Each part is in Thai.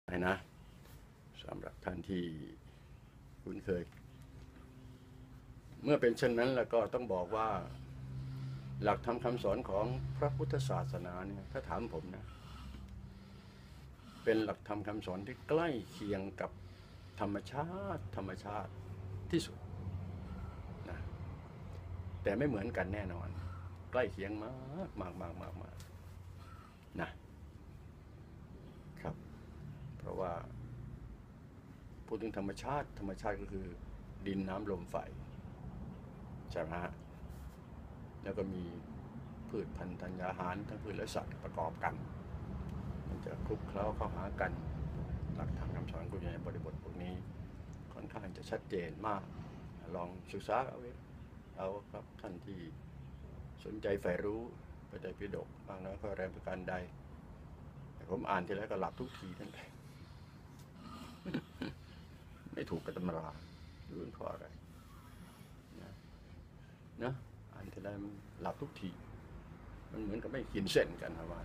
นะสำหรับท่านที่คุ้นเคยเมื่อเป็นเช่นนั้นแล้วก็ต้องบอกว่าหลักธรรมคำสอนของพระพุทธศาสนาเนี่ยถ้าถามผมนะเป็นหลักธรรมคำสอนที่ใกล้เคียงกับธรรมชาติที่สุดนะแต่ไม่เหมือนกันแน่นอนใกล้เคียงมากนะครับเพราะว่าพูดถึงธรรมชาติก็คือดินน้ำลมไฟใช่ไหมฮะแล้วก็มีพืชพันธุ์ธัญญาหารทั้งพืชและสัตว์ประกอบกันมันจะคลุกเคล้าเข้าหากันหลักธรรมคำสอนกุศลในบริบทพวกนี้ค่อนข้างจะชัดเจนมากลองศึกษาเอาครับท่านที่สนใจใฝ่รู้พระไตรปิฎกบางน้อยข้อแรงประการใดผมอ่านทีแล้วก็หลับทุกทีนั่นแหละไม่ถูกกับตำราดูเพราะอะไรนะอ่านทีไรมันหลับทุกทีมันเหมือนกับไม่กินเส้นกันนะว่า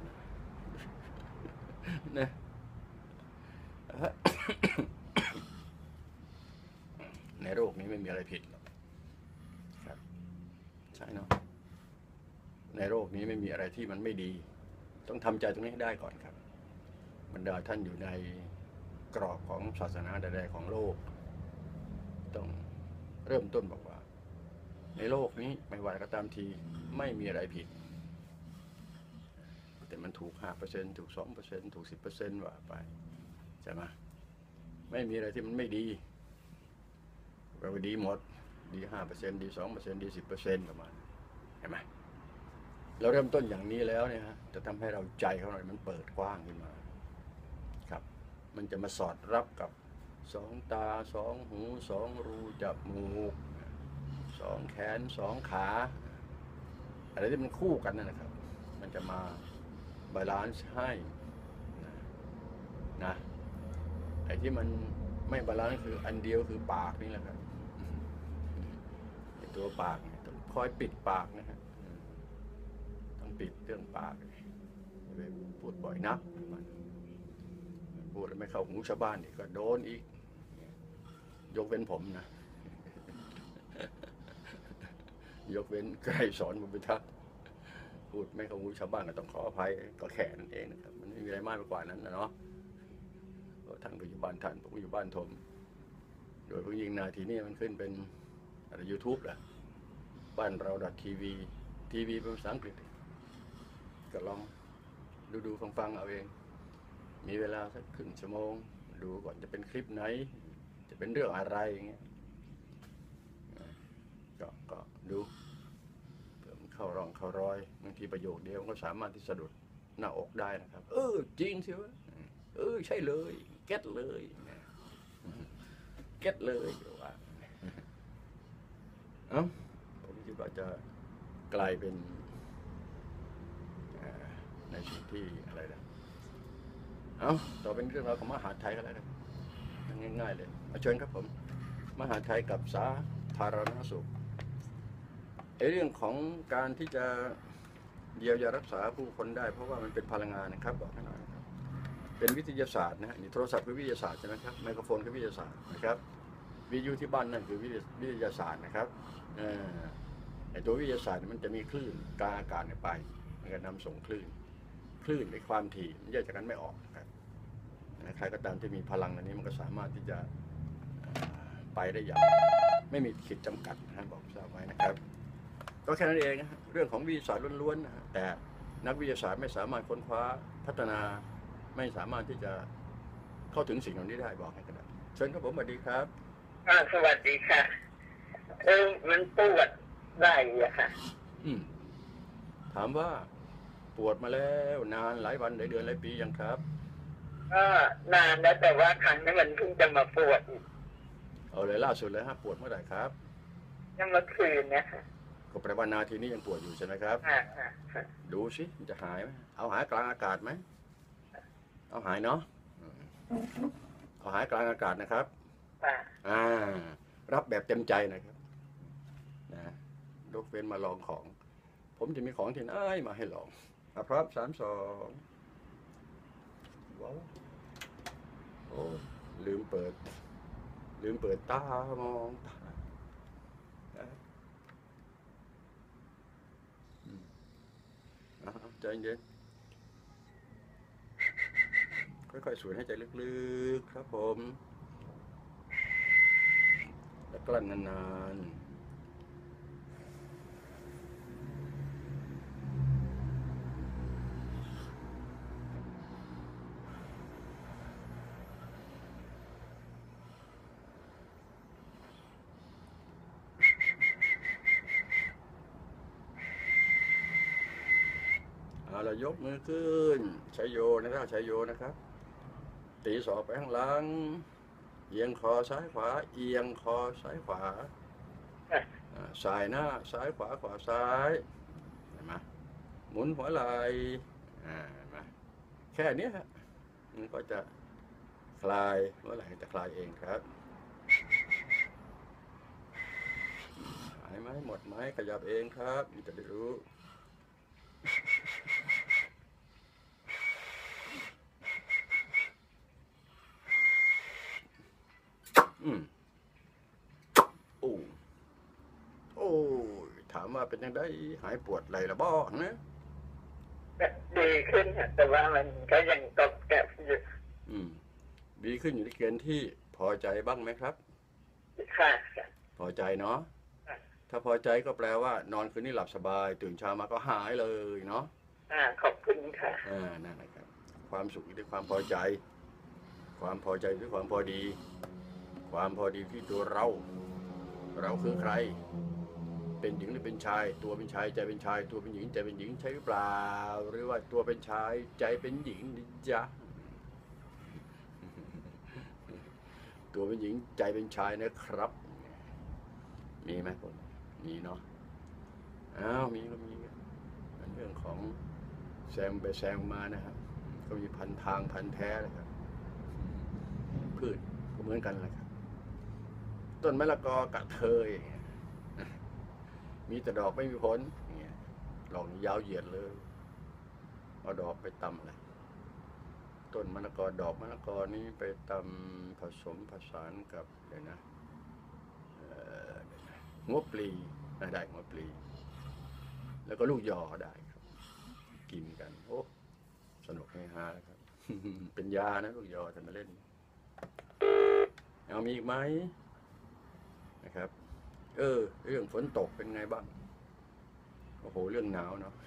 นะในโลกนี้ไม่มีอะไรผิดหรอกครับใช่เนาะในโลกนี้ไม่มีอะไรที่มันไม่ดีต้องทำใจตรงนี้ให้ได้ก่อนครับบรรดาท่านอยู่ในกรอบของศาสนาใดๆของโลกต้องเริ่มต้นบอกว่าในโลกนี้ไม่ว่าก็ตามทีไม่มีอะไรผิดแต่มันถูก 5% ถูก 2% ถูก 10% ว่าไปใช่ไหมไม่มีอะไรที่มันไม่ดีเราดีหมดดี 5% ดี 2% ดี 10% ประมาณเห็นไหมเราเริ่มต้นอย่างนี้แล้วเนี่ยฮะจะทำให้เราใจของเรามันเปิดกว้างขึ้นมาครับมันจะมาสอดรับกับ2 ตา 2 หู 2 รูจมูก2 แขน 2 ขาอะไรที่มันคู่กันนั่นนะครับมันจะมาบาลานซ์ให้นะไอ้ที่มันไม่บาลานซ์คืออันเดียวคือปากนี่แหละครับตัวปากต้องคอยปิดปากนะฮะต้องปิดเรื่องปากพูดบ่อยนักพูดแล้วไม่เข้าหูชาวบ้านนี่ก็โดนอีกยกเว้นผมนะยกเว้นใกล้สอนบุญพิทักษ์พูดไม่เข้าหูชาวบ้านก็ต้องขออภัยก็แค่นั้นเองนะครับมันไม่มีอะไรมากไปกว่านั้นนะเนาะท่านก็อยู่บ้านท่านผมก็อยู่บ้านผมโดยเพิ่งยิงนาทีนี้มันขึ้นเป็นอะไร YouTube แหละบ้านเรา .tv เป็นภาษาอังกฤษก็ลองดูฟังเอาเองมีเวลาสักครึ่งชั่วโมงดูก่อนจะเป็นคลิปไหนจะเป็นเรื่องอะไรอย่างเงี้ยก็ดูเผื่อมันเข้าร่องเข้ารอยบางทีประโยคเดียวก็สามารถที่สะดุดหน้าอกได้นะครับจริงสิวะใช่เลยเก็ตเลยว่าผมคิดว่าจะกลายเป็นในสิ่งที่อะไรนะต่อเป็นเรื่องราวของมหาไทยก็แล้วกันง่ายๆเลยเชิญครับผมมหาไทยกับสาธารณสุขเรื่องของการที่จะเยียวยารักษาผู้คนได้เพราะว่ามันเป็นพลังงานนะครับบอกให้หน่อยนะครับเป็นวิทยาศาสตร์นะฮะนี่โทรศัพท์คือวิทยาศาสตร์ใช่ไหมครับไมโครโฟนคือวิทยาศาสตร์นะครับวิทยุที่บ้านนั่นคือวิทยาศาสตร์นะครับไอตัววิทยาศาสตร์มันจะมีคลื่นกลางอากาศไปมันก็นำส่งคลื่นในความถี่มันแยกจากกันไม่ออกครับใครก็ตามที่มีพลังอันนี้มันก็สามารถที่จะไปได้อย่างไม่มีขีดจำกัดนะบอกทราบไว้นะครับก็แค่นั้นเองนะเรื่องของวิทยาศาสตร์ล้วนๆนะแต่นักวิทยาศาสตร์ไม่สามารถค้นคว้าพัฒนาไม่สามารถที่จะเข้าถึงสิ่งเหล่านี้ได้บอกให้กันได้เชิญครับผมสวัสดีครับสวัสดีค่ะมันปวดได้อะค่ะถามว่าปวดมาแล้วนานหลายวันหลายเดือนหลายปียังครับก็นานแล้วแต่ว่าครั้งนี้มันเพิ่งจะมาปวดเอาเลยล่าสุดเลยฮะปวดเมื่อไหร่ครับยังเมื่อคืนนะคะก็แปลว่านาทีนี้ยังปวดอยู่ใช่ไหมครับดูสิมันจะหายไหมเอาหายกลางอากาศไหมเอาหายเนาะเอาหายกลางอากาศนะครับรับแบบเต็มใจนะครับนะยกเว้นมาลองของผมจะมีของที่ไหนมาให้ลองพร้อม3 2ว้าวโอ้ลืมเปิดตามองตาอืมใจเย็นค่อยๆสูดให้ใจลึกๆครับผมแล้วกลั้นนานๆเรายกมือขึ้นใช้โยนะครับใช้โยนะครับตีศอกไปข้างหลังเอียงคอซ้ายขวาเอียงคอซ้ายขวาสายหน้าซ้ายขวาขวาซ้ายเห็นไหมหมุนหัวไหล่เห็นไหมแค่นี้ฮะมันก็จะคลายหัวไหล่จะคลายเองครับหายไหมหมดไหมขยับเองครับมันจะได้รู้โอ้โอ้ถามว่าเป็นยังไงหายปวดไหล่ละบ้อนะดีขึ้นค่ะแต่ว่ามันก็ยังกรอบแกรบอยู่ดีขึ้นอยู่ในเกณฑ์ที่พอใจบ้างไหมครับค่ะพอใจเนาะถ้าพอใจก็แปลว่านอนคืนนี้หลับสบายตื่นเช้ามาก็หายเลยเนาะขอบคุณค่ะนั่นแหละครับความสุขอยู่ที่ความพอใจความพอใจที่ความพอดีความพอดีที่ตัวเราคือใครเป็นหญิงหรือเป็นชายตัวเป็นชายใจเป็นชายตัวเป็นหญิงใจเป็นหญิงใช่หรือเปล่าหรือว่าตัวเป็นชายใจเป็นหญิงนี่จ๊ะตัวเป็นหญิงใจเป็นชายนะครับมีไหมคนมีเนาะมีก็มีเป็นเรื่องของแซงไปแซงมานะครับก็มีพันทางพันแท้นะครับพืชก็เหมือนกันแหละครับต้นมะละกอกระเทยมีแต่ดอกไม่มีผลอย่างเงี้ยดอกยาวเหยียดเลยเอาดอกไปตำอะไรต้นมะละกอดอกมะละกอนี้ไปตำผสมผสานกับอะไรนะหัวปลีได้หัวปลีแล้วก็ลูกยอได้ครับกินกันโอ้สนุกเฮฮาครับ เป็นยานะลูกยอจะมาเล่นเอามีอีกไหมนะครับเรื่องฝนตกเป็นไงบ้างโอ้โหเรื่องหนาวเนาะ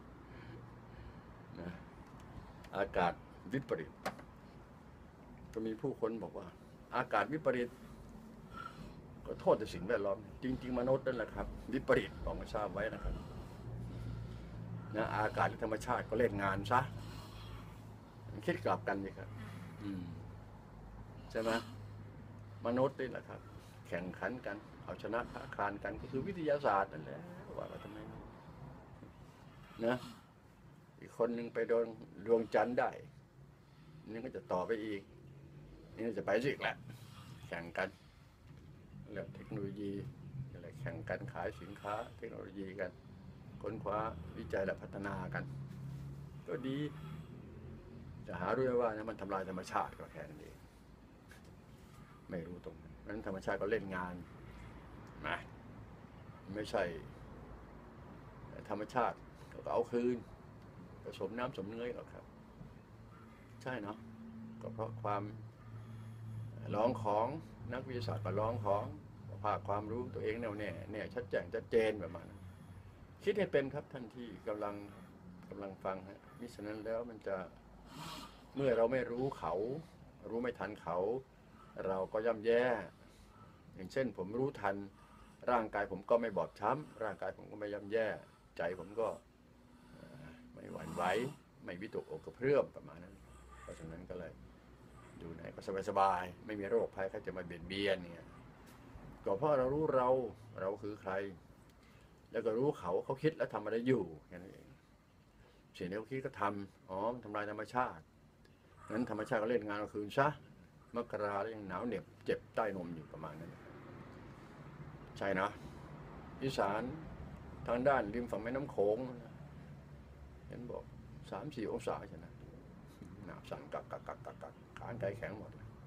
นะอากาศวิปริตก็มีผู้คนบอกว่าอากาศวิปริตก็โทษแต่สิ่งแวดล้อมจริงๆมนุษย์นั่นแหละครับวิปริตบอกมาทราบไว้นะครับนะอากาศและธรรมชาติก็เล่นงานซะคิดกลับกันเลยครับใช่ไหมมนุษย์นี่แหละครับแข่งขันกันเอาชนะค้าคานกันก็คือวิทยาศาสตร์นั่นแหละว่าทำไมนะอีกคนหนึ่งไปโดนดวงจันทร์ได้นี่ก็จะต่อไปอีกนี่จะไปอีกแหละแข่งกันเรื่องเทคโนโลยีอะไรแข่งกันขายสินค้าเทคโนโลยีกันค้นคว้าวิจัยและพัฒนากันก็ดีจะหารู้ว่านะมันทำลายธรรมชาติก็แค่นั้นเองไม่รู้ตรงนั้นธรรมชาติก็เล่นงานนะไม่ใช่ธรรมชาติก็เอาคืนผสมน้ำสมเนื้อหรอกครับใช่เนาะก็เพราะความร้องของนักวิทยาศาสตร์ก็ร้องของภาคความรู้ตัวเองแน่วแน่ชัดแจ้งชัดเจนแบบนั้นคิดให้เป็นครับท่านที่กำลังฟังฮะมิฉะนั้นแล้วมันจะเมื่อเราไม่รู้เขารู้ไม่ทันเขาเราก็ย่ำแย่อย่างเช่นผมรู้ทันร่างกายผมก็ไม่บอบช้ำร่างกายผมก็ไม่ย่ำแย่ใจผมก็ไม่หวั่นไหวไม่วิตกอกกระเพื่อมประมาณนั้นเพราะฉะนั้นก็เลยอยู่ไหนก็สบายๆไม่มีโรคภัยใครจะมาเบียดเบียนเนี่ยก็เพราะเรารู้เราคือใครแล้วก็รู้เขาคิดและทำอะไรอยู่แค่นั้นเองสิ่งที่เขาคิดก็ทำทำลายธรรมชาติงั้นธรรมชาติก็เล่นงานเราคืนซะมกราแล้วยังหนาวเหน็บเจ็บใต้นมอยู่ประมาณนั้นใช่นะอีสานทางด้านริมฝั่งแม่น้ำโขงเห็นบอก3-4 องศาใช่ไหมหนาวสั่นกักขาไกลแข็งหมด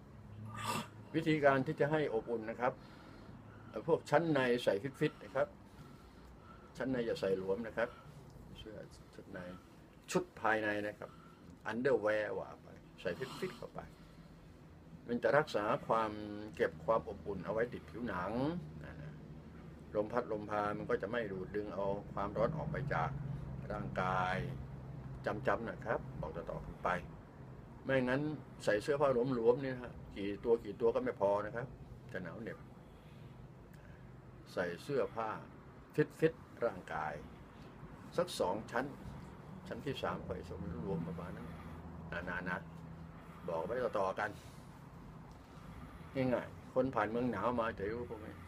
วิธีการที่จะให้อบอุ่นนะครับพวกชั้นในใส่ฟิตๆนะครับ ชั้นในอย่าใส่หลวมนะครับเสื้อชุดในชุดภายในนะครับอันเดอร์แวร์ว่าไปใส่ฟิตๆเข้าไป มันจะรักษาความเก็บความอบอุ่นเอาไว้ติดผิวหนังลมพัดลมพามันก็จะไม่ดูดดึงเอาความร้อนออกไปจากร่างกายจำนะครับบอกต่อๆกันไป ไม่งั้นใส่เสื้อผ้าหลวมๆนี่นะฮะกี่ตัวก็ไม่พอนะครับจะหนาวเหน็บใส่เสื้อผ้าฟิตร่างกายสัก2 ชั้น ชั้นที่3ไปสมรวมประมาณนั้นนานๆนะบอกไว้ต่อๆกันง่ายๆคนผ่านเมืองหนาวมาจะรู้พวกนี้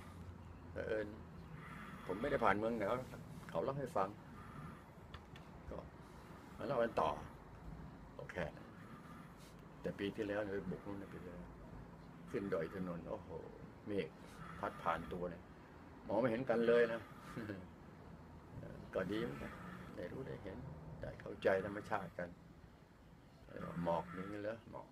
ผมไม่ได้ผ่านเมืองหนาวเขาเล่าให้ฟังก็มาเล่ากันต่อโอเคแต่ปีที่แล้วเนี่ยบุกนู่นนะปีที่แล้วขึ้นดอยถนนโอ้โหเมฆพัดผ่านตัวเนี่ยมองไม่เห็นกันเลยนะ ก็ดีเหมือนกันได้รู้ได้เห็นได้เข้าใจธรรมชาติกันหมอกนี่เหรอหมอก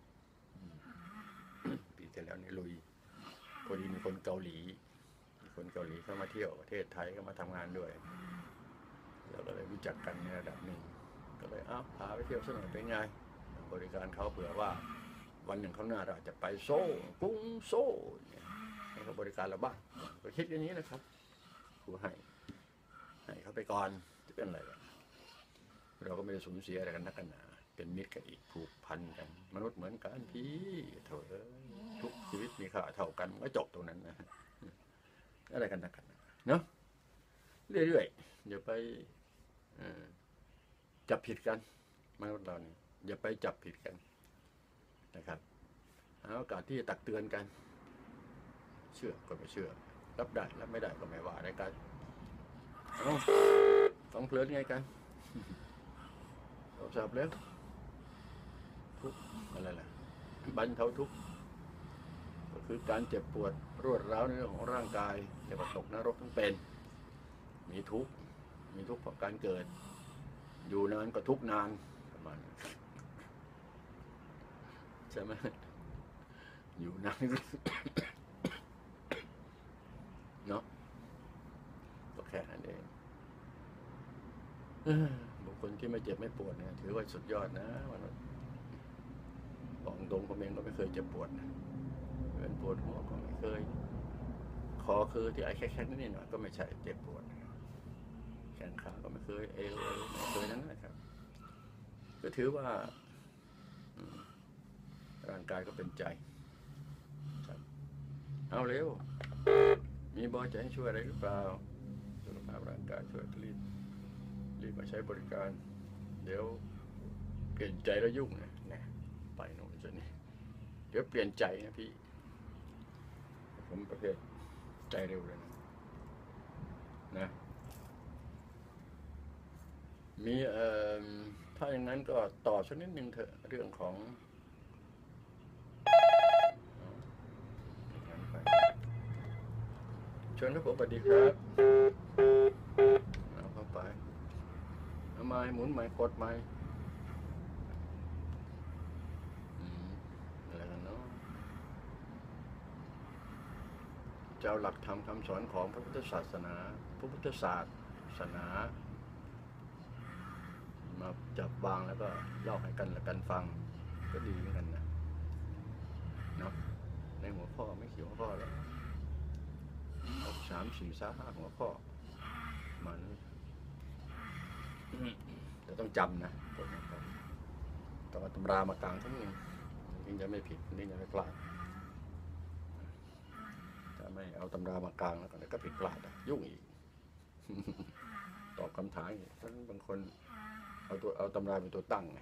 ปีที่แล้วนี่ลุยพอดีมีคนเกาหลีเข้ามาเที่ยวประเทศไทยก็มาทำงานด้วยแล้วก็เลยรู้จักกันในระดับหนึ่งก็เลยพาไปเที่ยวสักหน่อยเป็นไงบริการเขาเผื่อว่าวันหนึ่งข้างหน้าเราจะไปโซ่กรุงโซ่ให้เขาบริการเราบ้างก็คิดอย่างนี้นะครับผู้ให้เขาไปก่อนจะเป็นอะไรเราก็ไม่ได้สูญเสียอะไรกันนักกันหนาเป็นมิตรกันอีกผูกพันกันมนุษย์เหมือนกันพี่เถอะทุกชีวิตมีค่าเท่ากันก็จบตรงนั้นนะอะไรกันนักกันเนาะเรื่อยๆอย่าไปจับผิดกันมนุษย์เราเนี่ยอย่าไปจับผิดกันนะครับหาโอกาสที่จะตักเตือนกันเชื่อก็ไม่เชื่อรับได้รับไม่ได้ก็ไม่ว่าในการฟังเพลินไงกันทราบแล้วทุกอะไรล่ะบรรเทาทุกข์ก็คือการเจ็บปวดรวดร้าวในเรื่องของร่างกายเรียกว่าตกนรกทั้งเป็นมีทุกข์เพราะการเกิดอยู่นานก็ทุกข์นานประมาณใช่ไหมอยู่นานเนาะก็แค่นั้นเองบุคคลที่ไม่เจ็บไม่ปวดเนี่ยถือว่าสุดยอดนะวันนี้บอกตรงผมเองก็ไม่เคยเจ็บปวดนะเป็นปวดหัวก็ไม่เคยคอคือที่ไอ้แค่นิดหน่อยก็ไม่ใช่เจ็บปวดแขนขาก็ไม่เคยเอวไม่เคยนั่นนะครับก็ถือว่าร่างกายก็เป็นใจเอาเร็วมีบอจะให้ช่วยอะไรหรือเปล่าสุขภาพร่างกายช่วยรีบมาใช้บริการเดี๋ยวเปลี่ยนใจแล้วยุ่งนะไปโน่นจะนี่เดี๋ยวเปลี่ยนใจนะพี่ผมประเภทใจเร็วเลยนะมีถ้าอย่างนั้นก็ต่อสักนิดนึงเถอะเรื่องของเชิญครับผมสวัสดีครับเอาเข้าไปเอาไม้หมุนไม้กดไม้อะไรกันเนาะเจ้าหลักธรรมคำสอนของพระพุทธศาสนาพระพุทธศาสนามาจับวางแล้วก็เล่าให้กันและกันฟังก็ดีเหมือนกันนะเนาะในหัวข้อไม่เขียวหัวข้อแล้ว3 4 3 5หัวข้อมันแต่ต้องจำนะต้องเอาตำรามากลางทั้งนึงถึงจะไม่ผิดนี่จะไม่พลาดถ้าไม่เอาตำรามากลางแล้วก็ผิดพลาดยุ่งอีก ตอบคำถามอีกเพราะบางคนเอาตำราเป็นตัวตั้งไง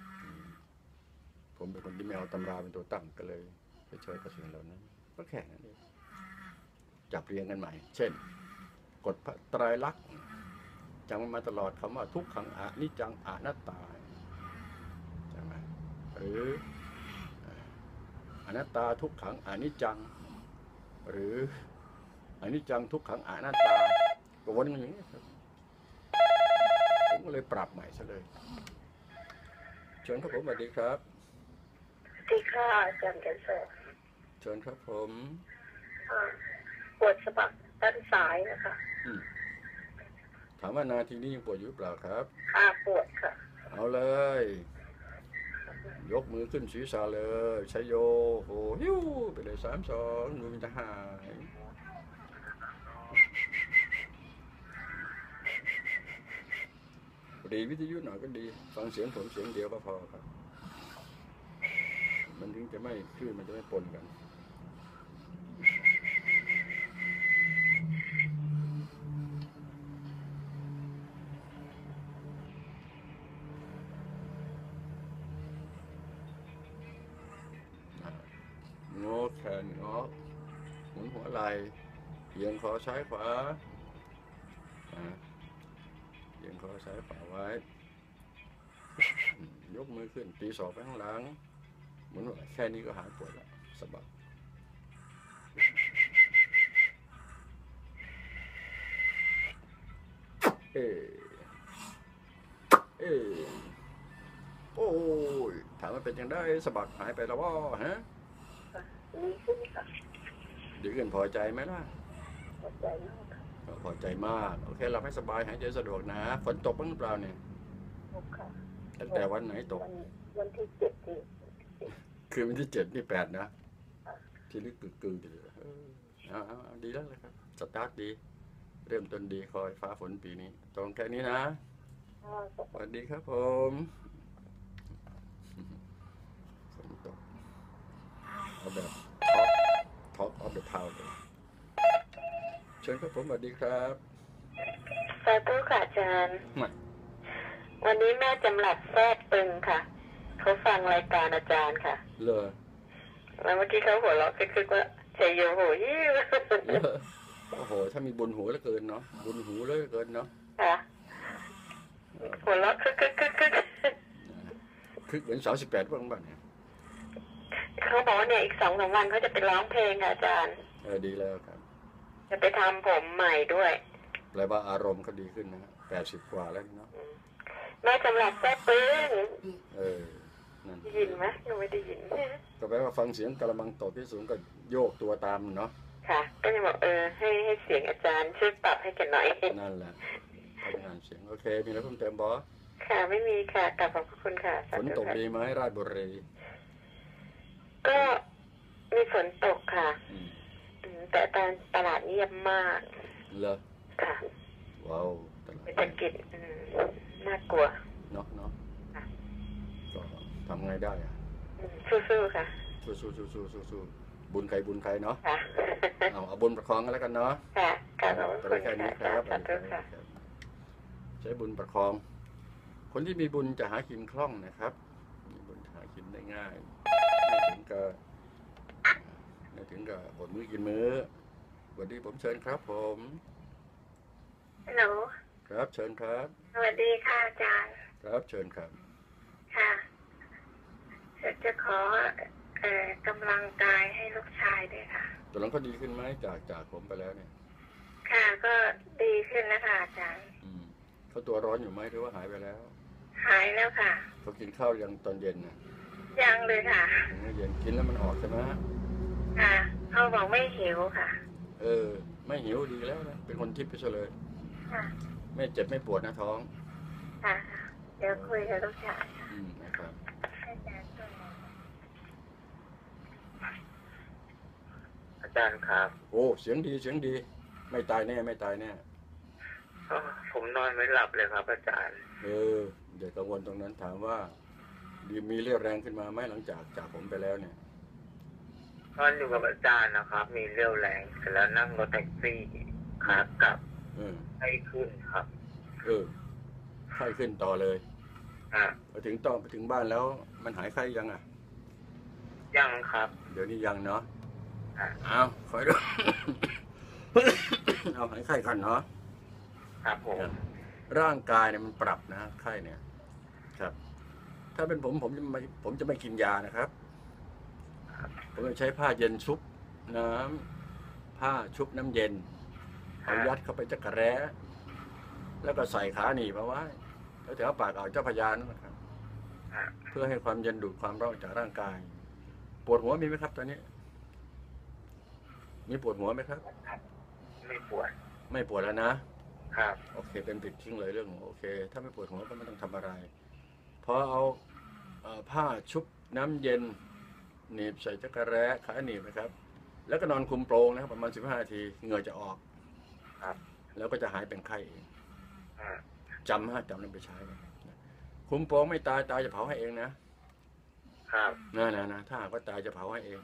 ผมเป็นคนที่ไม่เอาตำราเป็นตัวตั้งก็เลยไปช่วยกระสิ่งเหล่านั้นก็แค่นั้นเองจับเรียงกันใหม่เช่นกฎพระไตรลักษณ์จำมาตลอดคำว่าทุกขังอนิจจังอนัตตาใช่ไหมหรืออนัตตาทุกขังอนิจจังหรืออนิจจังทุกขังอนัตตาก็วนกันอย่างนี้ครับผมก็เลยปรับใหม่ซะเลยเชิญครับผมสวัสดีครับสวัสดีค่ะอาจารย์กันเสเชิญครับผมปวดสะบักด้านซ้ายนะคะถามว่านาทีนี้ยังปวดอยู่หรือเปล่าครับขาปวดค่ะเอาเลย ยกมือขึ้นศีรษะเลยชัยโยโหหิ้วไปเลย3-2มือมันจะหายดีวิทยุหน่อยก็ดี ฟังเสียงผมเสียงเดียวก็พอครับ มันถึงจะไม่คลื่นมันจะไม่ปนกันงอแขนงอหมุนหัวไหล่เอียงคอซ้ายขวาเอียงคอซ้ายขวาไว้ ยกมือขึ้นตีศอกไปข้างหลังหมุนหัวไหล่แค่นี้ก็หายปวดแล้วสบายเอโอ้ยถามว่าเป็นยังได้สะบักหายไปแล้วว่าฮะดีขึ้นค่ะดีขึ้นพอใจไหมล่ะปวดใจมากค่ะพอใจมากโอเคเราให้สบายหายใจสะดวกนะฝนตกบ้างหรือเปล่าเนี่ยตกค่ะตั้งแต่วันไหนตกวันที่เจ็ดที่คือวันที่7นี่8นะที่ลึกกึ่งอยู่เอาดีแล้วเลยครับสตาร์ทดี เริ่มต้นดีคอยฟ้าฝนปีนี้ตรงแค่นี้นะสวัสดีครับผมฝนตกเอาแบบท็อปออฟเดอะทาวน์เลยเชิญครับผมสวัสดีครับสาธุค่ะอาจารย์มาวันนี้แม่จำหลัดแทรกตึงค่ะ เขาฟังรายการอาจารย์ค่ะเลยแล้วเมื่อกี้เขาหัวเราะคึกๆว่าชัยโยโหยิ้วโอ้โหถ้ามีบุญหูเหลือเกินเนาะบุญหูเหลือเกินเนาะค่ะหัวเราะคึกคือเหมือน38บ้างบ้างเนี่ยเขาบอกว่าเนี่ยอีก2-3 วันเขาจะไปร้องเพลงค่ะอาจารย์ดีแล้วครับจะไปทำผมใหม่ด้วยแปลว่าอารมณ์เขาดีขึ้นนะ80 กว่าแล้วเนาะแม่จำหลัดแทรกตึงนั่นได้ยินไหมหนูไม่ได้ยินก็แปลว่าฟังเสียงกระมังตกที่สูงก็โยกตัวตามเนาะค่ะ ก็จะบอกให้เสียงอาจารย์ช่วยปรับให้กันหน่อยนั่นแหละทำงานเสียงโอเคมีอะไรเพิ่มเติมบอสค่ะไม่มีค่ะกลับขอบคุณค่ะฝนตกดีไหมราชบุรีก็มีฝนตกค่ะอืมแต่ตลาดเงียบมากเหรอค่ะว้าวตลาดเศรษฐกิจน่ากลัวเนาะค่ะก็ทำไงได้อะสู้ๆค่ะสู้บุญใครบุญใครเนาะค่ะเอาบุญประคองกันแล้วกันเนาะค่ะกลับขอบไปคุณแค่นี้ค่ะครับสาธุค่ะใช้บุญประคอง คนที่มีบุญจะหากินคล่องนะครับมีบุญหากินได้ง่ายไม่ถึงกับอดมื้อกินมื้อวันนี้ผมเชิญครับผมฮัลโหลครับเชิญครับสวัสดีค่ะอาจารย์ครับเชิญครับค่ะจะขอกำลังกายให้ลูกชายด้วยค่ะตกลงเขาดีขึ้นไหมจากผมไปแล้วเนี่ยค่ะก็ดีขึ้นแล้วค่ะอาจารย์เขาตัวร้อนอยู่ไหมหรือว่าหายไปแล้วหายแล้วค่ะเขากินข้าวยังตอนเย็นนะยังเลยค่ะยังเย็นกินแล้วมันออกใช่ไหมค่ะเขาบอกไม่หิวค่ะไม่หิวดีแล้วนะเป็นคนทิพย์ไปเลยค่ะไม่เจ็บไม่ปวดนะท้องค่ะ เดี๋ยวคุยกับลูกชายค่ะนะครับอาจารย์ครับโอ้เสียงดีไม่ตายแน่ผมนอนไม่หลับเลยครับอาจารย์อย่ากังวลตรงนั้นถามว่ามีเรี่ยวแรงขึ้นมาไหมหลังจากผมไปแล้วเนี่ยนอนอยู่กับอาจารย์นะครับ มีเรี่ยวแรงเสร็จแล้วนั่งรถแท็กซี่ขากลับให้ขึ้นครับไข้ขึ้นต่อเลยอ่ะไปถึงบ้านแล้วมันหายไข้ยังอ่ะยังครับเดี๋ยวนี้ยังเนาะอ่ะคอยดู เอาหายไข้กันเนาะครับผมร่างกายเนี่ยมันปรับนะไข้เนี่ย ครับ ถ้าเป็นผมจะไม่กินยานะครับ ผมจะใช้ผ้าเย็นชุบผ้าชุบน้ำเย็นเอายัดเข้าไปจักระแร้แล้วก็ใส่ขาหนีบเอาไว้แล้วแถวปากอ่าวเจ้าพระยานั่นนะครับ เพื่อให้ความเย็นดูดความร้อนจากร่างกาย ปวดหัวมีไหมครับตอนนี้มีปวดหัวไหมครับไม่ปวดไม่ปวดแล้วนะครับ โอเคเป็นปิดทิ้งเลยเรื่องหัวโอเค ถ้าไม่ปวดหัวก็ไม่ต้องทำอะไรพอเอาผ้าชุบน้ำเย็นหนีบใส่จักรแร้ขาหนีบนะครับ แล้วก็นอนคุมโปรงนะครับประมาณ15 นาทีเหงื่อจะออกครับแล้วก็จะหายเป็นไข้เองอ่าจำแล้วไปใช้นะคุมโปรงไม่ตายจะเผาให้เองนะครับนะถ้าหากว่าตายจะเผาให้เอง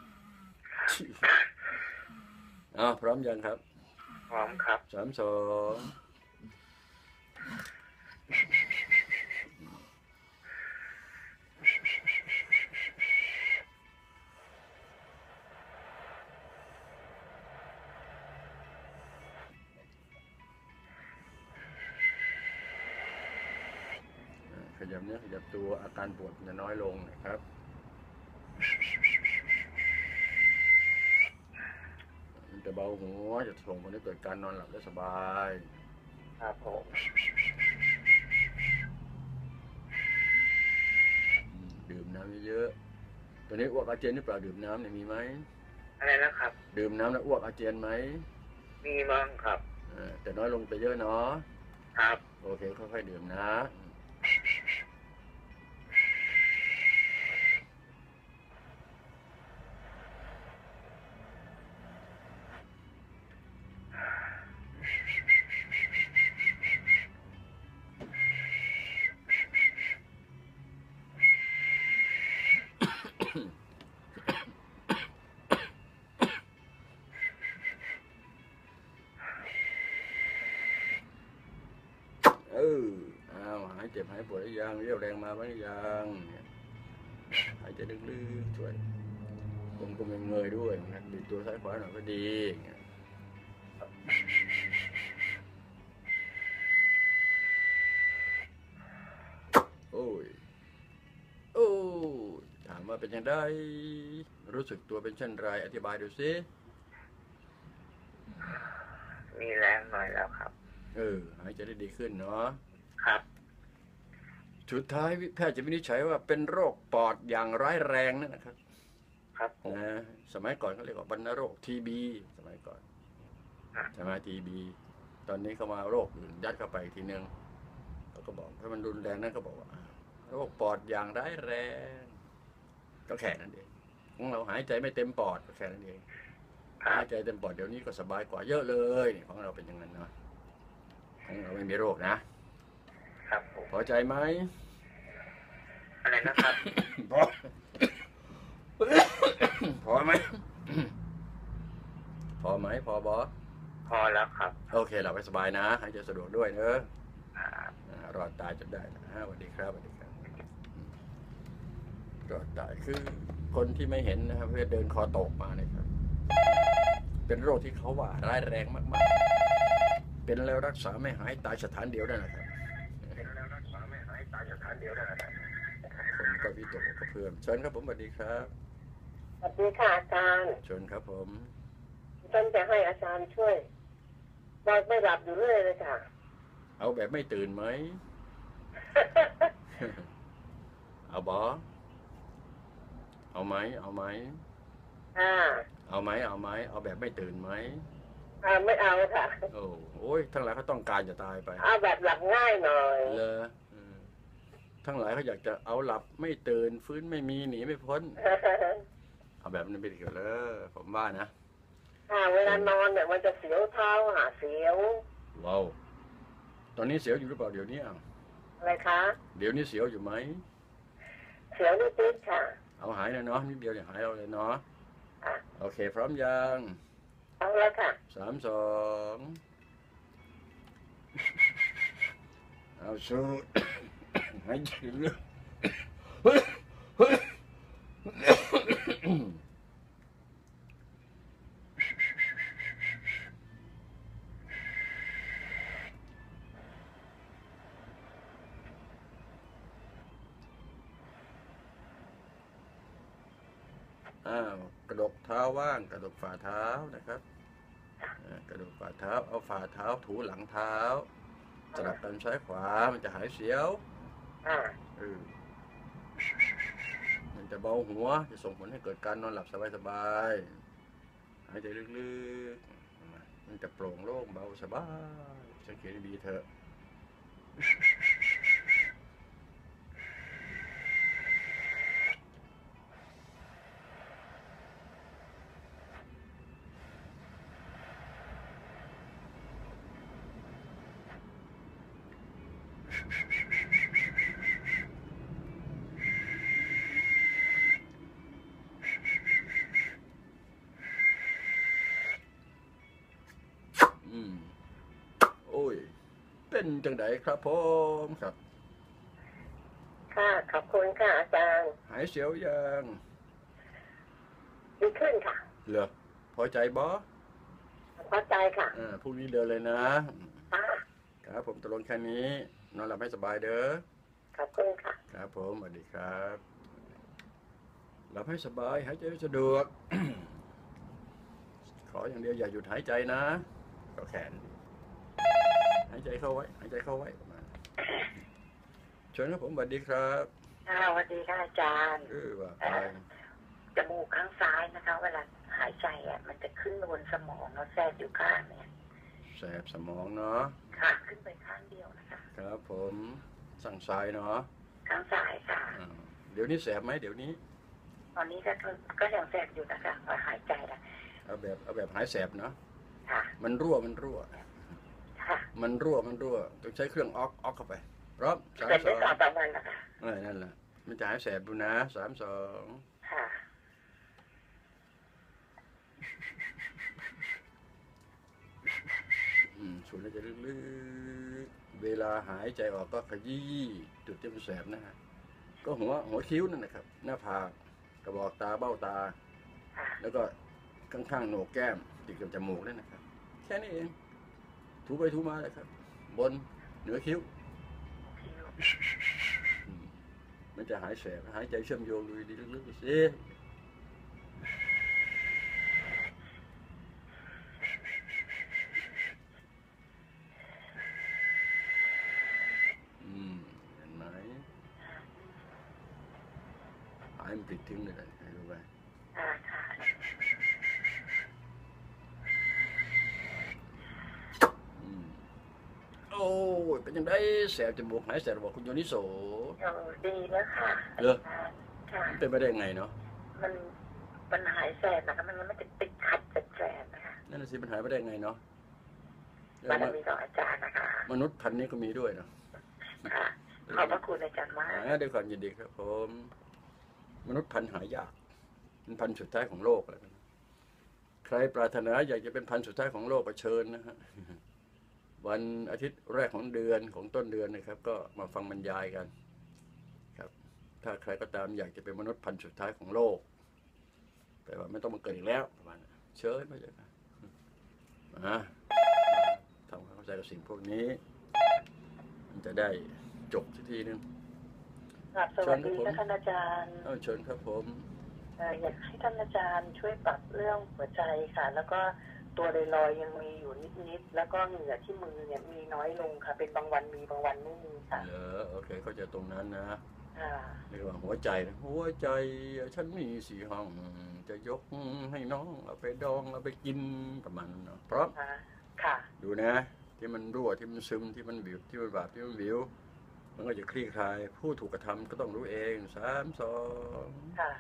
พร้อมยังครับพร้อมครับ 3 2ขยับเนื้อขยับตัวอาการปวดจะน้อยลงนะครับมันจะเบาหัวจะส่งผลให้เกิดการนอนหลับได้สบายครับผมดื่มน้ำเยอะๆตอนนี้อ้วกอาเจียนหรือเปล่าดื่มน้ำเนี่ยมีไหมอะไรนะครับดื่มน้ำแล้วอ้วกอาเจียนไหมมีมั้งครับแต่น้อยลงไปเยอะเนาะครับโอเคค่อยๆดื่มนะหายเจ็บหายปวดหรือยังเรี่ยวแรงมาบ้างหรือยังหายใจลึกๆช่วยกลมๆเงยๆด้วยนะบิดตัวซ้ายขวาหน่อยก็ดีโอ้ถามว่าเป็นยังไงรู้สึกตัวเป็นเช่นไรอธิบายดูสิมีแรงหน่อยแล้วครับหายใจได้ดีขึ้นเนาะครับสุดท้ายแพทย์จะวินิจฉัยว่าเป็นโรคปอดอย่างร้ายแรงนั่นนะครับครับผมนะสมัยก่อนเขาเรียกว่าวัณโรคทีบีสมัยก่อนใช่ไหมทีบีตอนนี้เขามาโรคอื่นยัดเข้าไปทีนึงเขาก็บอกถ้ามันรุนแรงนั่นก็บอกว่าโรคปอดอย่างร้ายแรงก็แค่นั้นเองของเราหายใจไม่เต็มปอดก็แค่นั้นเองหายใจเต็มปอดเดี๋ยวนี้ก็สบายกว่าเยอะเลยของเราเป็นอย่างนั้นเนาะของเราไม่มีโรคนะครับผมพอใจไหมอะไรนะครับพอไหมพอไหมพอบอพอแล้วครับโอเคหลับไปสบายนะหายใจสะดวกด้วยเนอะครับรอดตายจนได้นะสวัสดีครับสวัสดีครับรอดตายคือคนที่ไม่เห็นนะครับเพื่อเดินคอตกมานะครับ เป็นโรคที่เขาว่าร้ายแรงมากๆเป็นแล้วรักษาไม่หายตายสถานเดียวได้นะครับคนก็วิตกกระเพื่อมเชิญครับผมสวัสดีครับสวัสดีค่ะอาจารย์เชิญครับผมฉันจะให้อาจารย์ช่วยนอนไม่หลับอยู่เรื่อยเลยค่ะเอาแบบไม่ตื่นไหม เอาบอเอาไหมเอาไหม เอาไหมเอาแบบไม่ตื่นไหมไม่เอาค่ะโอ้ยทั้งหลายเขาต้องการจะตายไปเอาแบบหลับง่ายหน่อยเลยทั้งหลายเขาอยากจะเอาหลับไม่ตื่นฟื้นไม่มีหนีไม่พ้น เอาแบบนั้นไปดีกว่าเลยผมว่านะเวลานอนเนี่ยมันจะเสียวเท้าเสียวว้าวตอนนี้เสียวอยู่หรือเปล่าเดี๋ยวนี้อะไรคะเดี๋ยวนี้เสียวอยู่ไหมเสียวนิดๆค่ะเอาหายแล้วเนาะนิดเดียวเนี่ยหายเอาเลยเนาะค่ะโอเคพร้อมยังเอาแล้วค่ะ 3 2เอาสูด หายใจลึกกระดกเท้าว่างกระดกฝ่าเท้านะครับกระดกฝ่าเท้าเอาฝ่าเท้าถูหลังเท้าสลับกันซ้ายขวามันจะหายเสียวมันจะเบาหัวจะส่งผลให้เกิดการนอนหลับสบายๆายใจลึกๆมันจะโปร่งโล่งเบาสบายสังเกตดีๆเถอะโอ้ยเป็นจังไดครับผมครับค่ะขอบคุณค่ะอาจารย์หายเสียวยังดีขึ้นค่ะเหรอพอใจบอพอใจค่ะพรุ่งนี้เดินเลยนะค่ะครับผมตกลงแค่นี้นอนหลับให้สบายเด้อขอบคุณค่ะครับผมสวัสดีครับหลับให้สบายหายใจให้สะดวก ขออย่างเดียวอย่าหยุดหายใจนะก็แขนหายใจเข้าไว้หายใจเข้าไว้เชิญครับผมสวัสดีครับค่ะสวัสดีค่ะอาจารย์ว่าไปจมูกข้างซ้ายนะคะ เวลาหายใจอ่ะมันจะขึ้นบนสมองแล้วแทรกอยู่ข้างเนี่ยแสบสมองเนาะค่ะขึ้นไปข้างเดียวนะคะครับผมสั่งสายเนาะข้างซ้ายค่ะเดี๋ยวนี้แสบไหมเดี๋ยวนี้ตอนนี้ก็ยังแสบอยู่นะคะพอหายใจแล้วเอาแบบหายแสบเนาะค่ะมันรั่วค่ะมันรั่วต้องใช้เครื่องออกเข้าไปพร้อม3 เป็นได้ต่อ 2 ประมาณนะคะนั่นแหละมันจะหายแสบดูนะ3 2 ค่ะสูดหายใจลึกๆเวลาหายใจออกก็ขยี้จุดที่มันแสบนะฮะก็หัวคิ้วนั่นนะครับหน้าผากกระบอกตาเบ้าตาค่ะแล้วก็ข้างๆโหนกแก้มติดกับจมูกนั่นนะครับแค่นี้เองถูไปถูมาเลยครับบนเหนือคิ้วมันจะหายแสบหายใจเชื่อมโยงดูดีลึกๆสิเห็นไหมหายมันติดทิ้งเลยให้รู้ไหมค่ะค่ะโอ้ยเป็นยังไงแสบจมูกหายแสบบอกคุณโยนิโสดีแล้วค่ะเหรอค่ะมันเป็นไปได้ไงเนาะมันหายแสบนะคะมันไม่จะติดขัดแสบนะคะนั่นน่ะสิมันหายไปได้ไงเนาะบารมีของอาจารย์นะคะมนุษย์พันธุ์นี้ก็มีด้วยเนาะค่ะขอบพระคุณอาจารย์มากด้วยความยินดีครับผมมนุษย์พันธุ์หายากเป็นพันธุ์สุดท้ายของโลกแล้วนะใครปรารถนาอยากจะเป็นพันธุ์สุดท้ายของโลกก็เชิญนะฮะวันอาทิตย์แรกของเดือนของต้นเดือนนะครับ ก็มาฟังบรรยายกันครับ ถ้าใครก็ตามอยากจะเป็นมนุษย์พันธุ์สุดท้ายของโลกแปลว่าไม่ต้องมาเกิดอีกแล้วประมาณนั้นเชิญมาเลยนะทำความเข้าใจกับสิ่งพวกนี้ มันจะได้จบสักทีนึงสวัสดีค่ะท่านอาจารย์เชิญครับผมอยากให้ท่านอาจารย์ช่วยปรับเรื่องหัวใจค่ะ แล้วก็ตัวลอยๆยังมีอยู่นิดๆแล้วก็เหงื่อที่มือเนี่ยมีน้อยลงค่ะ เป็นบางวันมีบางวันไม่มีค่ะโอเคเข้าใจตรงนั้นนะค่ะเรียกว่าหัวใจฉันมี4 ห้องจะยกให้น้องเอาไปดองเอาไปกินประมาณนั้นเนาะพร้อมค่ะดูนะ ที่มันรั่วที่มันซึมที่มันบิวที่มันบาดที่มันบิวมันก็จะคลี่คลายผู้ถูกกระทำก็ต้องรู้เอง3 2 ค่ะ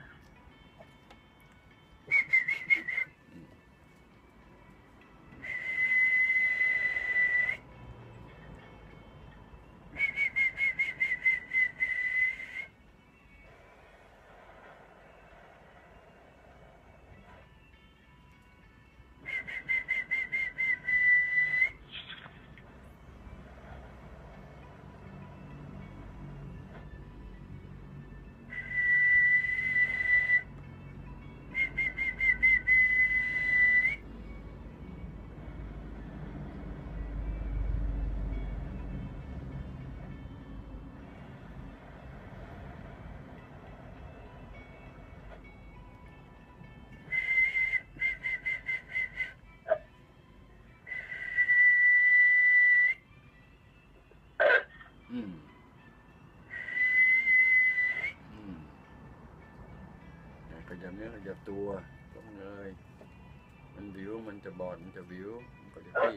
ขยับเนื้อขยับตัวต้องเลยมันมันจะบอดมันจะวิวมันก็จะที่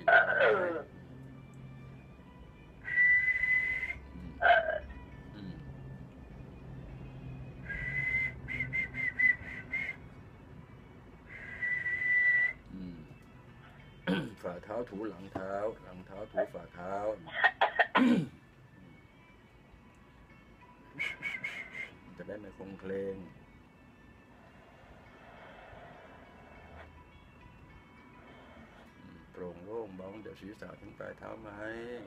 ฝ่าเท้าถูหลังเท้าหลังเท้าถูฝ่าเท้าจะได้ไม่คงเพลงโปร่งโล่งเบาเดี๋ยวศีรษะถึงปลายเท้าไหม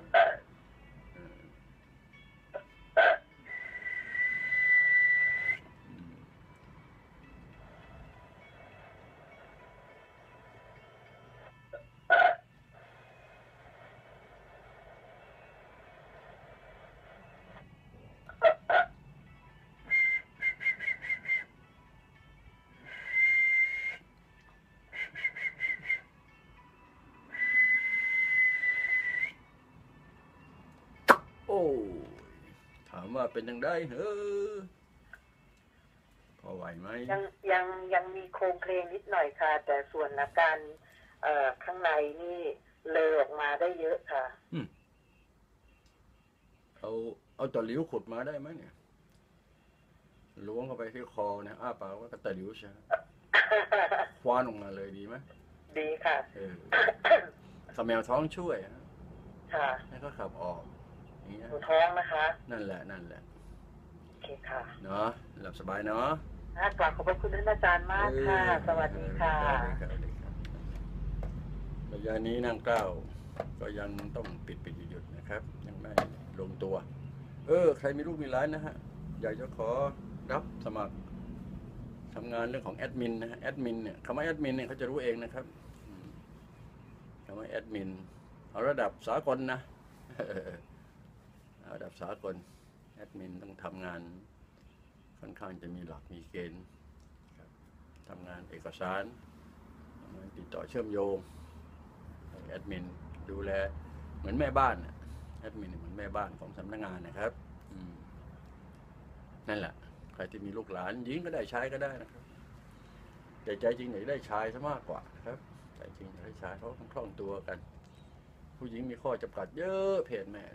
โอ้ถามว่าเป็นยังไงพอไหวไหมยังมีโครงเพลงนิดหน่อยค่ะ แต่ส่วนอาการข้างในนี่เลอออกมาได้เยอะค่ะเอาตะหลิวขุดมาได้ไหมเนี่ยล้วงเข้าไปที่คอเนี่ยอ้าปากว่าก็ตะหลิวใช่คว้านออกมาเลยดีไหมดีค่ะขมแมวท้องช่วยค่ะให้เขาขับออกหนูท้องนะคะนั่นแหละโอเคค่ะเนาะหลับสบายเนาะกราบขอบพระคุณท่านอาจารย์มากค่ะสวัสดีค่ะระยะนี้นั่งเกล้าก็ยังต้องปิดหยุดนะครับยังไม่ลงตัวใครมีลูกมีหลานนะฮะอยากจะขอรับสมัครทำงานเรื่องของแอดมินนะฮะแอดมินเนี่ยคำว่าแอดมินเนี่ยเขาจะรู้เองนะครับคำว่าแอดมินเอาระดับสากลนะระดับสากลแอดมินต้องทำงานค่อนข้างจะมีหลักมีเกณฑ์ทำงานเอกสารติดต่อเชื่อมโยงแอดมินดูแลเหมือนแม่บ้านแอดมินเหมือนแม่บ้านของสำนักงานนะครับนั่นแหละใครที่มีลูกหลานหญิงก็ได้ชายก็ได้นะครับแต่ใจจริงอยากได้ชายซะมากกว่านะครับใจจริงอยากได้ชายเพราะคล่องตัวกันผู้หญิงมีข้อจำกัดเยอะเพศแม่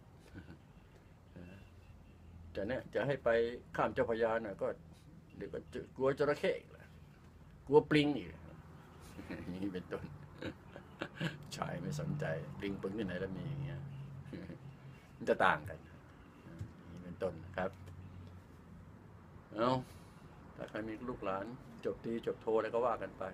แต่เนี่ยจะให้ไปข้ามเจ้าพระยาหน่อยก็เดี๋ยวก็กลัวจระเข้กลัวปลิงอีกนี่เป็นต้นชายไม่สนใจปลิงปึงที่ไหนแล้วมีอย่างเงี้ยมันจะต่างกันนี่เป็นต้นนะครับถ้าใครมีลูกหลานจบตีจบโทอะไรก็ว่ากันไป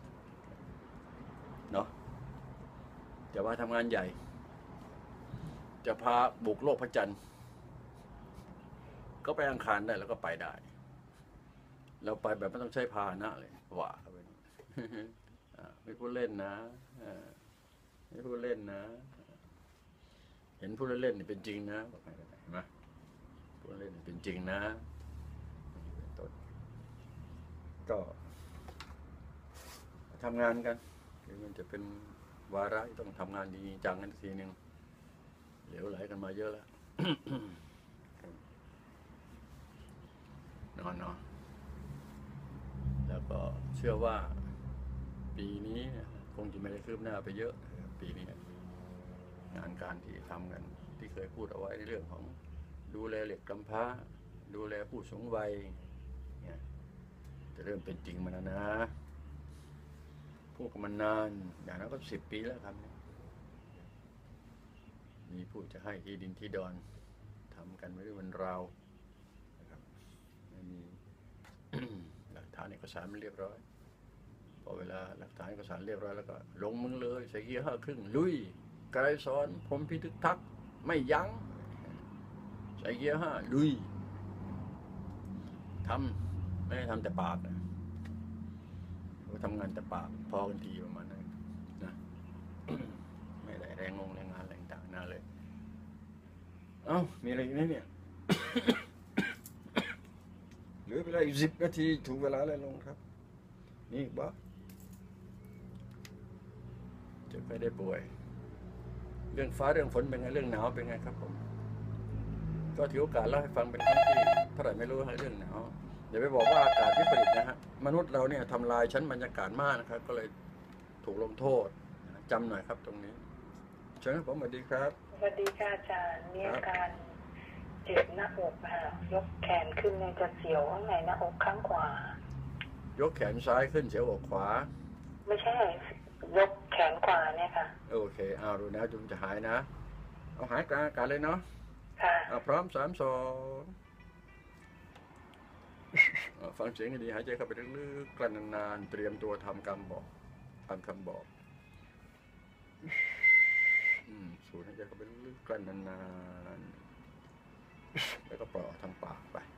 เนาะจะว่าทำงานใหญ่จะพาบุกโลกพระจันทร์ก็ไปอังคารได้แล้วก็ไปได้เราไปแบบไม่ต้องใช้พาหนะเลยว่าไม่พูดเล่นนะไม่พูดเล่นนะเห็นพูดเล่นนี่เป็นจริงนะบอกให้เห็นไหมพูดเล่นนี่เป็นจริงนะก็ทำงานกันมันจะเป็นวาระที่ต้องทำงานดีจังกันทีนึงเหลวไหลกันมาเยอะแล้วนอนแล้วก็เชื่อว่าปีนี้คงจะไม่ได้คืบหน้าไปเยอะปีนี้งานการที่ทำกันที่เคยพูดเอาไว้ในเรื่องของดูแลเด็กกำพร้าดูแลผู้สูงวัยเนี่ยจะเริ่มเป็นจริงมาแล้วนะพูดกันมานานอย่างนั้นก็10 ปีแล้วครับมีผู้จะให้ที่ดินที่ดอนทำกันไม่ได้วันราวนะครับไม่มี หลักฐานเอกสารมันเรียบร้อยพอเวลาหลักฐานเอกสารเรียบร้อยแล้วก็ลงมือเลยใส่เกียร์5 ครึ่งลุยไกรสอนพรหมพิทึกทักไม่ยั้งใส่เกียร์5ลุยทำไม่ได้ทำแต่ปากนะทำงานแต่ปากพอกันทีประมาณนั้นนะ ไม่ได้แรงงานอะไรต่างๆน่าเลยมีอะไรอีกเนี่ย เหลือเวลาอีก10 นาทีถูกเวลาแล้วลงครับนี่บ้าจะไม่ได้ป่วยเรื่องฟ้าเรื่องฝนเป็นไงเรื่องหนาวเป็นไงครับผมก็ถือโอกาสเล่าให้ฟังเป็นครั้งที่เท่าไหร่ไม่รู้เรื่องหนาวอย่าไปบอกว่าอากาศวิปริตนะฮะมนุษย์เราเนี่ยทำลายชั้นบรรยากาศมากนะครับก็เลยถูกลงโทษจำหน่อยครับตรงนี้เชิญครับผมสวัสดีครับสวัสดีค่ะอาจารย์มีอาการเจ็บหน้าอกค่ะยกแขนขึ้นเนี่ยจะเสียวข้างในหน้าอกข้างขวายกแขนซ้ายขึ้นเสียวอกขวาไม่ใช่ยกแขนขวาเนี่ยค่ะโอเคเอาดูนะจุ่มจะหายนะเอาหายกลางอากาศเลยเนาะค่ะพร้อม3 2ฟังเสียงให้ดีหายใจเข้าไปลึกๆกลั้นนานๆเตรียมตัวทำคำบอกสูดหายใจเข้าไปลึกๆกลั้นนานๆแล้วก็ปล่อยออกทางปากไป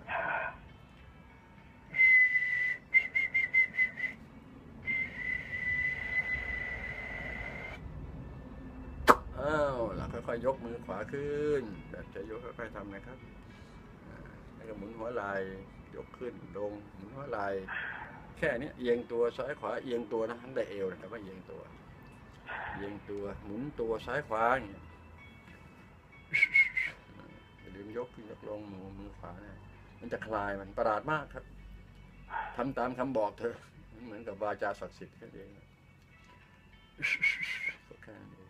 แล้วค่อยๆยกมือขวาขึ้นแบบจะยกค่อยๆทำนะครับแล้วก็หมุนหัวไหล่ยกขึ้นลงหมุนหัวไหล่แค่นี้เอียงตัวซ้ายขวาเอียงตัวนะทั้งแต่เอวนะครับว่าเอียงตัวหมุนตัวซ้ายขวาอย่างเงี้ยอย่าลืมยกขึ้นยกลงมือขวาเนี่ยมันจะคลายมันประหลาดมากครับทำตามคำบอกเธอเหมือนกับวาจาศักดิ์สิทธิ์แค่เองแค่นี้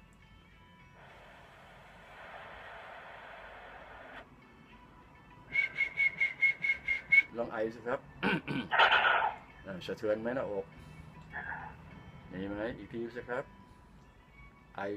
ลองไอสิครับ สะเทือนไหมหน้าอกมีไหมอีกทีสิครับไอ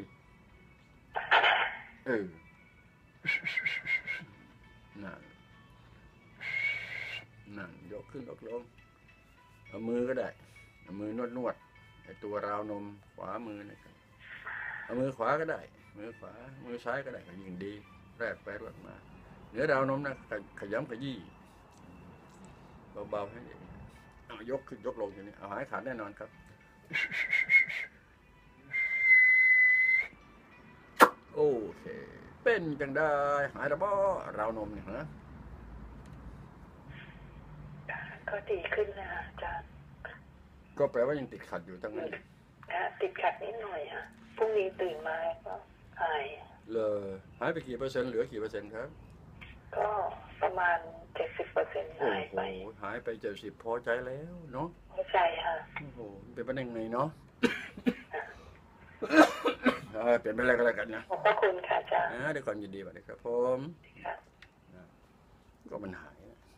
นั่นยกขึ้นยกลงเอามือก็ได้เอามือนวดไอตัวราวนมขวามือนะครับเอามือขวาก็ได้มือขวามือซ้ายก็ได้ก็ยิ่งดีแรกไปแรกมาเหนือราวนมนะขย้ำขยี้เบาๆให้เองเอายกขึ้นยกลงอย่างนี้เอาหายขาดแน่นอนครับโอเคเป็นจังได้หายแล้วบ่ราวนมเนี่ยนะก็ดีขึ้นนะอาจารย์ก็แปลว่ายังติดขัดอยู่ตั้งนั้นติดขัดนิดหน่อยค่ะพรุ่งนี้ตื่นมาก็หายเลยหายไปกี่เปอร์เซ็นต์เหลือกี่เปอร์เซ็นต์ครับก็ประมาณ70%หายไปหายไป70พอใจแล้วเนาะพอใจค่ะโอ้โหเป็นประเด็นไงเนาะเปลี่ยนไปอะไรก็แล้วกันนะขอบพระคุณค่ะอาจารย์เดี๋ยวก่อนยินดีบัดนี้ครับผมก็มันหาย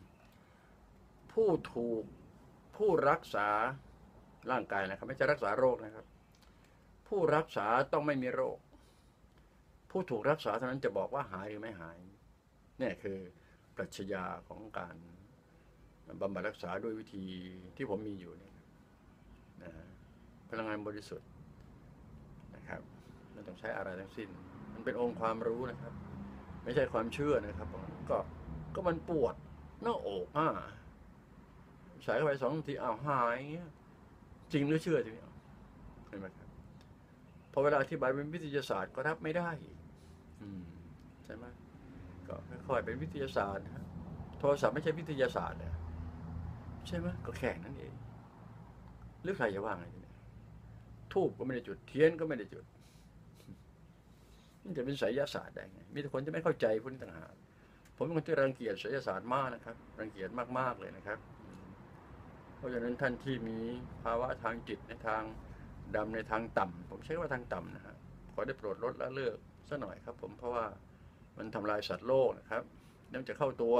ผู้รักษาร่างกายนะครับไม่ใช่รักษาโรคนะครับผู้รักษาต้องไม่มีโรคผู้ถูกรักษาเท่านั้นจะบอกว่าหายหรือไม่หายนี่คือปรัชญาของการบำบัดรักษาด้วยวิธีที่ผมมีอยู่นี่นะพลังงานบริสุทธิ์นะครับไม่ต้องใช้อะไรทั้งสิ้นมันเป็นองค์ความรู้นะครับไม่ใช่ความเชื่อนะครับก็มันปวดหน้าอกใส่เข้าไป2 นาทีหายเงี้ยจริงหรือเชื่อทีนี้เห็นไหมครับพอเวลาอธิบายเป็นวิทยาศาสตร์ก็รับไม่ได้ใช่ไหมก็ค่อยๆเป็นวิทยาศาสตร์นะโทรศัพท์ไม่ใช่วิทยาศาสตร์นะใช่ไหมก็แค่นั้นเองหรือใครจะว่าไงเนี่ยทูบก็ไม่ได้จุดเทียนก็ไม่ได้จุดมันจะเป็นไสยศาสตร์ได้ไงมีแต่คนจะไม่เข้าใจพวกนี้ต่างหากผมเป็นคนที่รังเกียจไสยศาสตร์มากนะครับรังเกียจมากๆเลยนะครับเพราะฉะนั้นท่านที่มีภาวะทางจิตในทางดำในทางต่ำผมใช้ว่าทางต่ำนะครับขอได้โปรดลดละเลิกซะหน่อยครับผมเพราะว่ามันทำลายสัตว์โลกนะครับนั่นจะเข้าตัว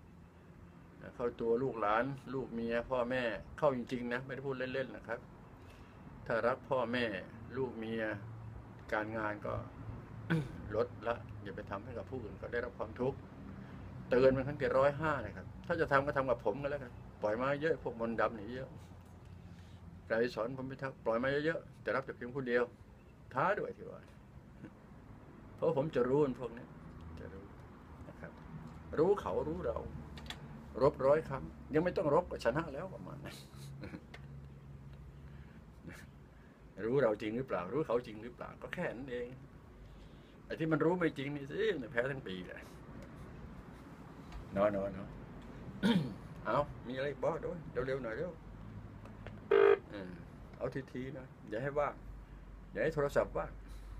ลูกหลานลูกเมียพ่อแม่เข้าจริงๆนะไม่ได้พูดเล่นๆนะครับถ้ารักพ่อแม่ลูกเมียการงานก็ ลดละอย่าไปทำให้กับผู้อื่นก็ได้รับความทุกข์เตือนมันครั้งที่105นะครับถ้าจะทำก็ทำกับผมก็แล้วกันปล่อยมาเยอะพวกมนต์ดำนี่เยอะใครสอนผมไม่ทักปล่อยมาเยอะๆแต่รับแต่เพียงผู้เดียวท้าด้วยที่ว่าเพราะผมจะรู้พวกนี้จะรู้นะครับรู้เขารู้เรารบ100 ครั้งยังไม่ต้องรบก็ชนะแล้วประมาณนั้นรู้เราจริงหรือเปล่ารู้เขาจริงหรือเปล่าก็แค่นั้นเองไอ้ที่มันรู้ไม่จริงนี่สิมันแพ้ทั้งปีเลยเนาะเอามีอะไรบอกด้วยเร็วๆหน่อยเร็วเอาทีๆนะอย่าให้ว่างอย่าให้โทรศัพท์ว่าง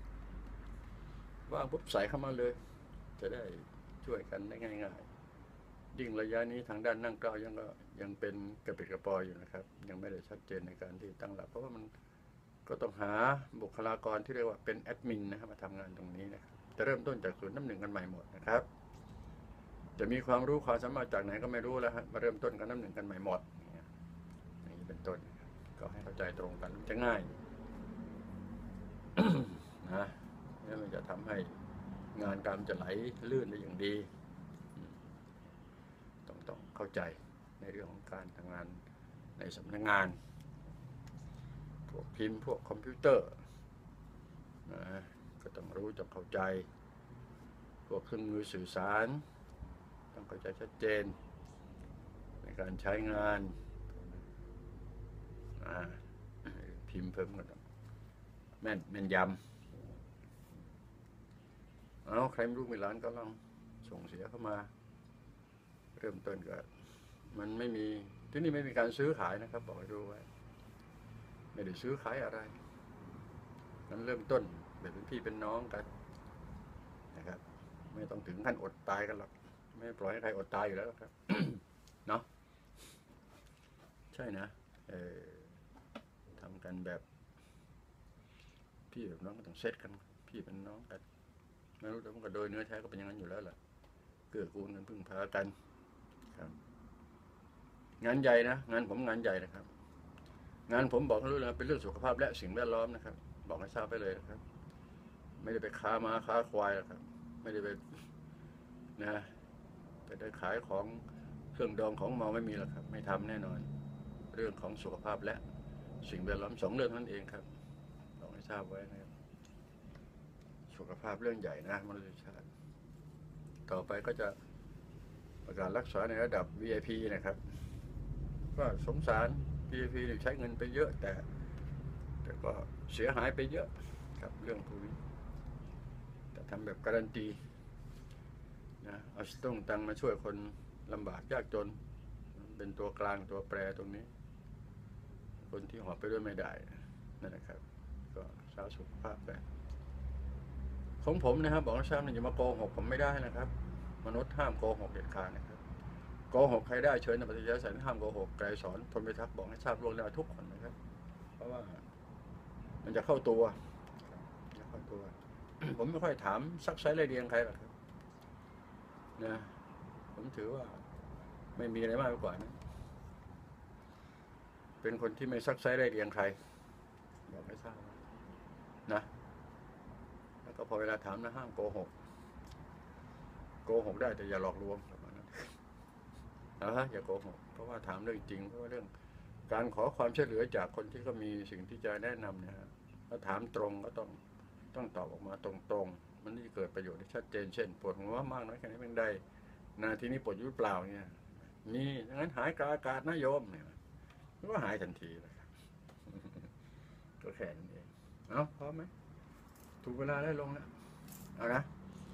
ปุ๊บใส่เข้ามาเลยจะได้ช่วยกันได้ง่ายๆยิ่งระยะนี้ทางด้านนั่งกล้าวยังเป็นกระปิดกระปอยอยู่นะครับยังไม่ได้ชัดเจนในการที่ตั้งหลักเพราะว่ามันก็ต้องหาบุคลากรที่เรียกว่าเป็นแอดมินนะครับมาทำงานตรงนี้นะครับจะเริ่มต้นจากศูนย์น้ำหนึ่งกันใหม่หมดนะครับจะมีความรู้ความสามารถจากไหนก็ไม่รู้แล้วฮะมาเริ่มต้นกันน้ำหนึ่งกันใหม่หมดอย่างนี้เป็นต้นก็ให้เข้าใจตรงกันมันจะง่าย นะนี่มันจะทำให้งานการจะไหลลื่นได้อย่างดีต้องเข้าใจในเรื่องของการทำงานในสำนักงานพวกพิมพ์พวกคอมพิวเตอร์นะก็ต้องรู้ต้องเข้าใจพวกเครื่องมือสื่อสารต้องเข้าใจชัดเจนในการใช้งานพิมพ์เพิ่มกันแม่นยำเอาใครไม่รู้มีร้านก็ลองส่งเสียเข้ามาเริ่มต้นก็มันไม่มีที่นี่ไม่มีการซื้อขายนะครับบอกให้รู้ไว้ไม่ได้ซื้อขายอะไรมันเริ่มต้นแบบเป็นพี่เป็นน้องกันนะครับไม่ต้องถึงขั้นอดตายกันหรอกไม่ปล่อยให้ใครอดตายอยู่แล้วครับ เนาะใช่นะทำกันแบบพี่แบบน้องก็ต้องเซตกันพี่เป็นน้องกันไม่รู้แต่มันก็โดยเนื้อแท้ก็เป็นอย่างนั้นอยู่แล้วแหละเกื้อกูลกันพึ่งพากันครับงานใหญ่นะงานผมงานใหญ่นะครับงานผมบอกให้รู้เลยเป็นเรื่องสุขภาพและสิ่งแวดล้อมนะครับบอกให้ทราบไปเลยนะครับไม่ได้ไปค้าม้าค้าควายนะครับไม่ได้ไปนะไปได้ขายของเครื่องดองของเมาไม่มีหรอกครับไม่ทำแน่นอนเรื่องของสุขภาพและสิ่งแวดล้อม2 เรื่องนั่นเองครับบอกให้ทราบไว้นะครับสุขภาพเรื่องใหญ่นะมนุษยชาติต่อไปก็จะประกาศรักษาในระดับ VIP นะครับก็สงสาร VIP ใช้เงินไปเยอะแต่ก็เสียหายไปเยอะครับเรื่องพวกนี้แต่ทำแบบการันตีนะเอาสตุ้งตังมาช่วยคนลำบากยากจนเป็นตัวกลางตัวแปรตรงนี้คนที่หอบไปด้วยไม่ได้นั่นนะครับก็สาวสุขภาพไปของผมนะครับบอกให้ทราบอย่ามาโกหกผมไม่ได้นะครับมนุษย์ห้ามโกหกเด็ดขาดนะครับโกหกใครได้เชิญในปฏิญาณห้ามโกหกไกรสอนพลพิทักษ์บอกให้ทราบล่วงหน้าทุกคนนะครับเพราะว่ามันจะเข้าตัว ผมไม่ค่อยถามซักไซส์ไรเรียงใครหรอกครับนะผมถือว่าไม่มีอะไรมากกว่านะเป็นคนที่ไม่ซักไซส์ไรเรียงใครบอกไม่ทราบนะแล้วก็พอเวลาถามนะห้ามโกหกได้แต่อย่าหลอกลวงประมาณนั้นอย่าโกหกเพราะว่าถามเรื่องจริงเพราะว่าเรื่องการขอความช่วยเหลือจากคนที่ก็มีสิ่งที่จะแนะนำเนี่ยถ้าถามตรงก็ต้องตอบออกมาตรงๆมันจะเกิดประโยชน์ที่ชัดเจนเช่นปวดหัวมากน้อยแค่ไหนเป็นใดนาทีนี้ปวดอยู่เปล่าเนี่ยมีงั้นหายกลางอากาศนะโยมเนี่ยมันก็หายทันทีเลยก็แค่นั้นเองเอาพร้อมไหมถูกเวลาได้ลงแล้วเอานะ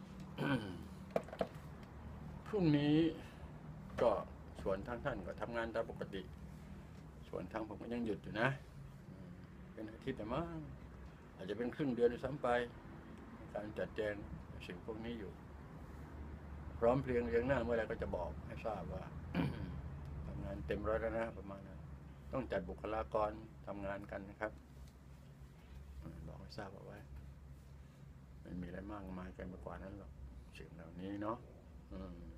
พรุ่งนี้ก็ส่วนทางท่านก็ทำงานตามปกติส่วนทางผมก็ยังหยุดอยู่นะเป็นอาทิตย์แต่มั้งอาจจะเป็นครึ่งเดือนด้วยซ้ำไปการจัดแจงสิ่งพวกนี้อยู่พร้อมเพรียงเรียงหน้าเมื่อไรก็จะบอกให้ทราบว่า ทำงานเต็มร้อยแล้วนะประมาณนั้นต้องจัดบุคลากรทำงานกันนะครับบอกให้ทราบเอาไว้ไม่มีอะไรมากมายเกินไปกว่านั้นหรอกสิ่งเหล่านี้เนาะ